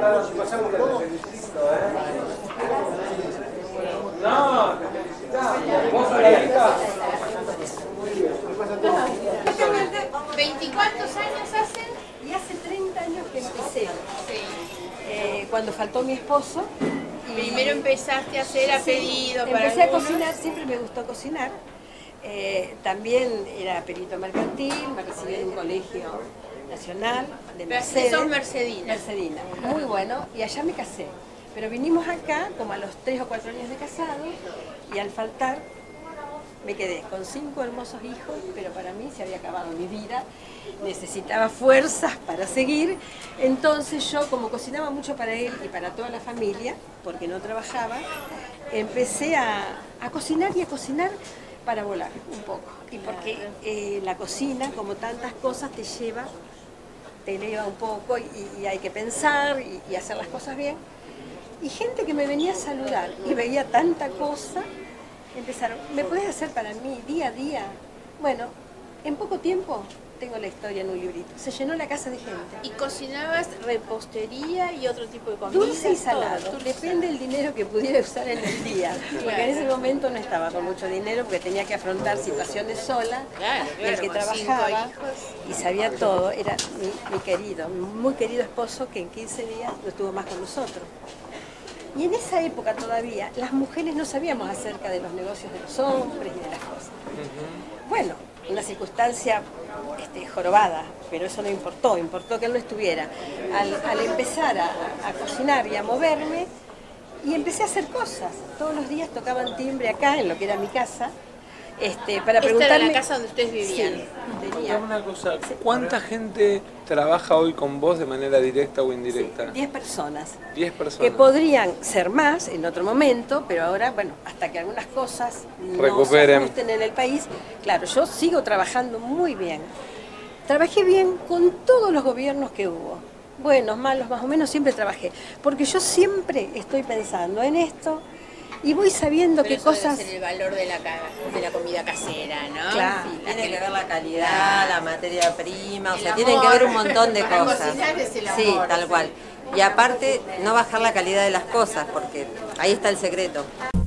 No, vos sos la hija. 24 años hacen. Y hace 30 años que empecé, Sí. cuando faltó mi esposo. Primero empezaste a hacer a pedido para empecé a algunos. cocinar, siempre me gustó cocinar. También era perito mercantil, me recibí en un colegio nacional de Pero Mercedes. sos mercedina. Mercedina, muy bueno, y allá me casé. Pero vinimos acá como a los 3 o 4 años de casado y al faltar me quedé con 5 hermosos hijos, pero para mí se había acabado mi vida, necesitaba fuerzas para seguir. Entonces yo, como cocinaba mucho para él y para toda la familia, porque no trabajaba, empecé a cocinar y a cocinar para volar un poco. Y porque la cocina, como tantas cosas, te eleva un poco y hay que pensar y hacer las cosas bien. Y gente que me venía a saludar y veía tanta cosa, empezaron, ¿me puedes hacer para mí día a día? Bueno, en poco tiempo tengo la historia en un librito. Se llenó la casa de gente. ¿Y cocinabas repostería y otro tipo de comida? Dulce y salado. Depende del dinero que pudiera usar en el día. Porque en ese momento no estaba con mucho dinero porque tenía que afrontar situaciones sola. Claro, Y el que con 5 trabajaba hijos. y sabía todo era mi querido, muy querido esposo que en 15 días no estuvo más con nosotros. Y en esa época todavía las mujeres no sabíamos acerca de los negocios de los hombres y de las cosas. Bueno, una circunstancia jorobada, pero eso no importó, importó que él no estuviera. Al empezar a cocinar y a moverme, y empecé a hacer cosas. Todos los días tocaban timbre acá, en lo que era mi casa, para preguntarme... Esta era la casa donde ustedes vivían. Sí, Contame una cosa, ¿cuánta gente trabaja hoy con vos de manera directa o indirecta? 10 personas. 10 personas. Que podrían ser más en otro momento, pero ahora, bueno, hasta que algunas cosas no Recuperen. se ajusten en el país. Claro, yo sigo trabajando muy bien. Trabajé bien con todos los gobiernos que hubo. Buenos, malos, más o menos, siempre trabajé. Porque yo siempre estoy pensando en esto y voy sabiendo Pero qué eso cosas... debe ser el valor de la comida casera, ¿no? Claro. Sí, tiene que ver la calidad, la materia prima, o El sea, amor. tienen que ver un montón de Para cosas. cocinar es el Sí, amor, tal sí. cual. Y aparte, no bajar la calidad de las cosas, porque ahí está el secreto.